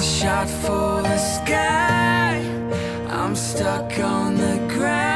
shot for the sky. I'm stuck on the ground.